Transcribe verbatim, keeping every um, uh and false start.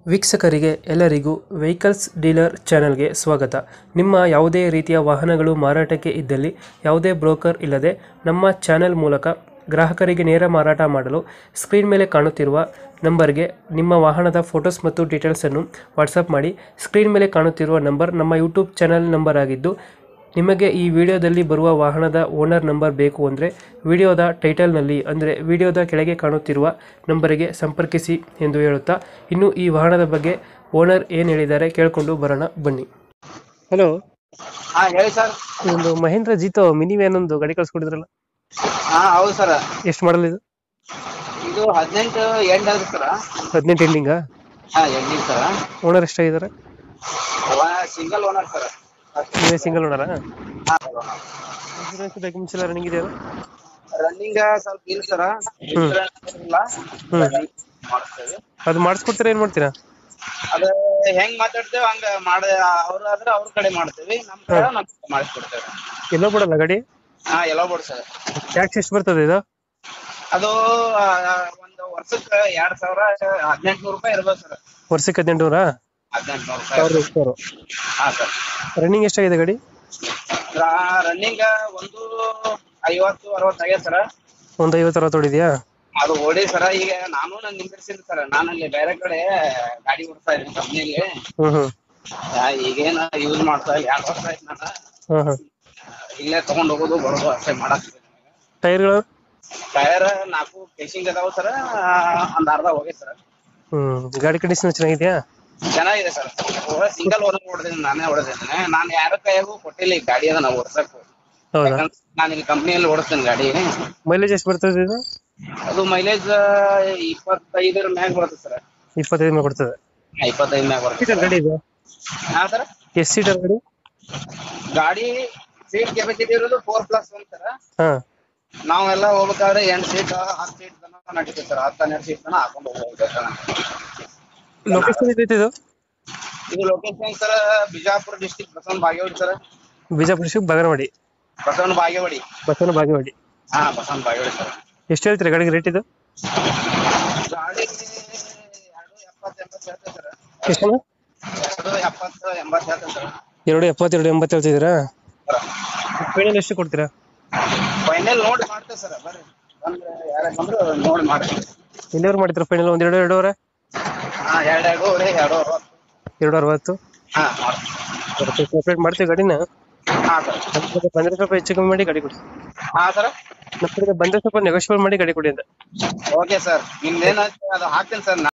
ವೀಕ್ಷಕರಿಗೆ ಎಲ್ಲರಿಗೂ vehicles dealer ಚಾನೆಲ್ಗೆ ಸ್ವಾಗತ. ನಿಮ್ಮ ಯಾವುದೇ ರೀತಿಯ ವಾಹನಗಳು ಮಾರಾಟಕ್ಕೆ ಇದ್ದಲ್ಲಿ ಯಾವುದೇ ಬ್ರೋಕರ್ ಇಲ್ಲದೆ ನಮ್ಮ ಚಾನೆಲ್ ಮೂಲಕ ಗ್ರಾಹಕರಿಗೆ ನೇರ ಮಾರಾಟ ಮಾಡಲು ಸ್ಕ್ರೀನ್ ಮೇಲೆ ಕಾಣುತ್ತಿರುವ ನಂಬರ್ಗೆ ನಿಮ್ಮ ವಾಹನದ ಫೋಟೋಸ್ ಮತ್ತು ಡೀಟೇಲ್ಸನ್ನು ವಾಟ್ಸಪ್ ಮಾಡಿ. ಸ್ಕ್ರೀನ್ ಮೇಲೆ ಕಾಣುತ್ತಿರುವ ನಂಬರ್ ನಮ್ಮ ಯೂಟ್ಯೂಬ್ ಚಾನೆಲ್ ನಂಬರ್ ಆಗಿದ್ದು, ನಿಮಗೆ ಈ ವಿಡಿಯೋದಲ್ಲಿ ಬರುವ ವಾಹನದ ಓನರ್ ನಂಬರ್ ಬೇಕು ಅಂದರೆ ವಿಡಿಯೋದ ಟೈಟಲ್ನಲ್ಲಿ ಅಂದರೆ ವಿಡಿಯೋದ ಕೆಳಗೆ ಕಾಣುತ್ತಿರುವ ನಂಬರಿಗೆ ಸಂಪರ್ಕಿಸಿ ಎಂದು ಹೇಳುತ್ತಾ, ಇನ್ನು ಈ ವಾಹನದ ಬಗ್ಗೆ ಓನರ್ ಏನು ಹೇಳಿದ್ದಾರೆ ಕೇಳಿಕೊಂಡು ಬರೋಣ ಬನ್ನಿ. ಹಲೋ, ಹಾ ಹೇಳಿ ಸರ್. ಒಂದು ಮಹೇಂದ್ರ ಜೀತೋ ಮಿನಿ ವ್ಯಾನ್ ಒಂದು ಗಾಡಿ ಕಳ್ಸ್ಕೊಟ್ಟಿದ್ರಲ್ಲ, ಹಾ ಹೌದು ಸರ್. ಎಷ್ಟು ಮಾಡಲ್ ಇದು? ಇದು ಹದಿನೆಂಟು ಎಂಡ್ ಅದ ಸರ್. ಹದಿನೆಂಟು ಎಂಡಿಂಗಾ? ಹಾ ಎಂಡಿಂಗ್ ಸರ್. ಓನರ್ ಎಷ್ಟಾಗಿದ್ದಾರೆ? Single owner sir. ನೀವೇ ಸಿಂಗಲ್ ಓನರಾ? ಹಾ ಇನ್ಶೂರೆನ್ಸ್ ಡಾಕ್ಯುಮೆಂಟ್ಸ್ ಎಲ್ಲ ರನ್ನಿಂಗ್ ಇದೆಯಲ್ಲ? ರನ್ನಿಂಗ್ ಸ್ವಲ್ಪ ಇಲ್ಲ ಸರ್. ಹ್ಮ್. ಇಲ್ಲ ಹ್ಮ್. ಮಾಡಿಸ್ತೇವೆ. ಅದು ಮಾಡಿಸ್ಕೊಡ್ತೀರಾ ಏನು ಮಾಡ್ತೀರಾ? ಅದ ಹೆಂಗ್ ಮಾತಾಡ್ತೇವೆ ಹಂಗ ಮಾಡ ಅವ್ರ ಆದ್ರೆ ಅವ್ರ ಕಡೆ ಮಾಡ್ತೇವಿ, ನಮ್ ಕಡೆ ನಮ್ ಕಡೆ ಮಾಡಿಸ್ಕೊಡ್ತೇವೆ. ಎಲ್ಲೋ ಬಿಡಲ್ಲ ಗಾಡಿ? ಹಾ ಎಲ್ಲ ಬೋರ್ಡ್ ಸರ್. ಟ್ಯಾಕ್ಸ್ ಎಷ್ಟು ಬರ್ತದೆ ಇದು? ಅದು ಆ, ಒಂದು ವರ್ಷಕ್ಕ ಎರಡ್ ಸಾವಿರ ಹದಿನೆಂಟುನೂರು ರೂಪಾಯಿ ಇರ್ಬೋದು ಸರ್. ವರ್ಷಕ್ಕೆ ಹದಿನೆಂಟುನೂರಾ? ಹದಿನೆಂಟುನೂರು ಸಾವಿರದ ರೂಪಾಯಿ. ಎಂಟುನೂರು. ಹಾ ಸರ್. ರನ್ನಿಂಗ್ ಎಷ್ಟಾಗಿದೆ ಗಾಡಿ? ರನ್ನಿಂಗ್ ಒಂದು ಐವತ್ತು ಅರವತ್ತು ಆಗ್ಯದ ಸರ್. ಒಂದು ಐವತ್ತು ಅರವತ್ತು ಹೊಡಿದ್ಯಾ? ಅದು ಓಡಿ ಸರ. ಈಗ ನಾನು ನಾನು ನಿಂದಿರ್ಸಿನಿ ಸರ್. ನಾನು ಅಲ್ಲಿ ಬೇರೆ ಕಡೆ ಗಾಡಿ ಓಡಿಸ್ತಾ ಇದ್ದೀನಿ ಕಂಪ್ನಿಯಲ್ಲಿ. ಹ್ಮ್ ಹ್ಮ್ ಈಗೇನ ಯೂಸ್ ಮಾಡ್ತಾ ಇಲ್ಲ, ಎರಡು ವರ್ಷ ಆಯ್ತು ನಾನು ಹ್ಮ್ ಹ್ಮ್ ಇಲ್ಲೇ ತಗೊಂಡ್ ಹೋಗೋದು ಬರೋದು ಅಷ್ಟೇ ಮಾಡಕ್. ಟೈರ್ಗಳು? ಟೈರ್ ನಾಲ್ಕು ಕೇಸಿಂಗ್ ಅದಾವ ಸರ್. ಒಂದ್ ಅರ್ಧ ಹೋಗಿ ಸರ್. ಹ್ಮ್ ಗಾಡಿ ಕಂಡೀಷನ್ ಚೆನ್ನಾಗಿದ್ಯಾ? ಚೆನ್ನಾಗಿದೆ ಸರ್. ಸಿಂಗಲ್ ಓನರ್ ಹೊಡೆದಿನಿ, ನಾನೇ ಹೊಡೆದಿದ್ದೇನೆ. ನಾನು ಯಾರ ಕೈಯಾಗೂ ಕೊಟ್ಟಿಲ್ಲ ಈ ಗಾಡಿ ಅದ ನಾವು ಓಡಿಸಕ್. ಹೌದಾ? ನಾನು ಇಲ್ಲಿ ಕಂಪ್ನಿಯಲ್ಲಿ ಓಡಿಸ್ತೇನೆ ಗಾಡಿ. ಮೈಲೇಜ್ ಎಷ್ಟು ಬರ್ತದೆ ಇದು? ಅದು ಮೈಲೇಜ್ ಇಪ್ಪತ್ತೈದರ ಮ್ಯಾಗ ಬರುತ್ತೆ ಸರ್. ಇಪ್ಪತ್ತೈದು ಮೇಲೆ ಕೊಡ್ತದೆ. ಇಪ್ಪತ್ತೈದು ಮ್ಯಾಗ ಬರುತ್ತೆ ಸೀಟರ್ ಗಾಡಿ ಇದು? ಹಾ ಸರ್. ಎಷ್ಟು ಸೀಟರ್ ಗಾಡಿ? ಗಾಡಿ ಸೀಟ್ ಕೆಪಾಸಿಟಿ ಇರೋದು ಫೋರ್ ಪ್ಲಸ್ ಒನ್ ಸರ್. ಹಾ. ನಾವೆಲ್ಲ ಹೋಗ್ಬೇಕಾದ್ರೆ ಎಂಟು ಸೀಟ್ ಹತ್ತು ಸೀಟ್ ತನಕ ನಡೀತದೆ ಸರ್. ಹತ್ತು ಹನ್ನೆರಡು ಸೀಟ್ ತನಕ ಹಾಕೊಂಡು ಹೋಗ್ಬೇಕು ಸರ್. ಲೊಕೇಶನ್ ಇದೈತೆ ಇದು? ಇದು location sir Bijapur district, Basavana Bagewadi sir. Bijapur district Baganavadi? Basavana Bagewadi. Basavana Bagewadi. ಹಾ ಬಸವನ ಬಾಗೇವಾಡಿ ಸರ್. ಎಷ್ಟು ಹೇಳ್ತೀರಾ ಗಾಡಿಗೆ ರೇಟ್ ಇದು? ಗಾಡಿ ಎರಡು ಎಪ್ಪತ್ತು ಎಂಬತ್ತು ಹೇಳ್ತೇವೆ ಸರ್. ಎಷ್ಟು? ಎರಡು ಎಪ್ಪತ್ತು ಎಂಬತ್ತು ಹೇಳ್ತೇವೆ ಸರ್. ಎರಡು ಎಪ್ಪತ್ತು ಎರಡು ಎಂಬತ್ತು ಹೇಳ್ತಿದ್ದೀರಾ? ಫೈನಲ್ ಎಷ್ಟು ಕೊಡ್ತೀರಾ? ಫೈನಲ್ ನೋಡಿ ಮಾಡ್ತೇವೆ ಸರ್. ಬರ್ರಿ ಬಂದ್ರೆ ಯಾರೇ ಬಂದ್ರು ನೋಡಿ ಮಾಡ್ತೀವಿ. ಎಲ್ಲಿವರೆಗೆ ಮಾಡ್ತೀರಾ ಫೈನಲ್? ಒಂದು ಎರಡು ಎರಡೂವರೆ? ಹಾ ಎರಡು ಎರಡೂವರೆ ಎರಡು ಅರವತ್ತು. ಎರಡು ಅರವತ್ತು? ಹಾ ಮಾಡ್ತೀವಿ. ಸಪ್ರೇಟ್ ಮಾಡ್ತೀವಿ ಗಾಡಿನ. ಹಾ ಸರ್. ಬಂದ್ರೆ ಸ್ವಲ್ಪ ಹೆಚ್ಚು ಕಮ್ಮಿ ಮಾಡಿ ಗಾಡಿ ಕೊಡಿ. ಹಾ ಸರ್. ನಮ್ಮ ಕಡೆ ಬಂದ್ರೆ ಸ್ವಲ್ಪ ನೆಗೋಷಿಯೇಟ್ ಮಾಡಿ ಗಾಡಿ ಕೊಡಿ ಅಂತ. Okay sir. ನಿಮ್ದೇನಾಯ್ತು ಅದು ಹಾಕ್ತೀನಿ ಸರ್.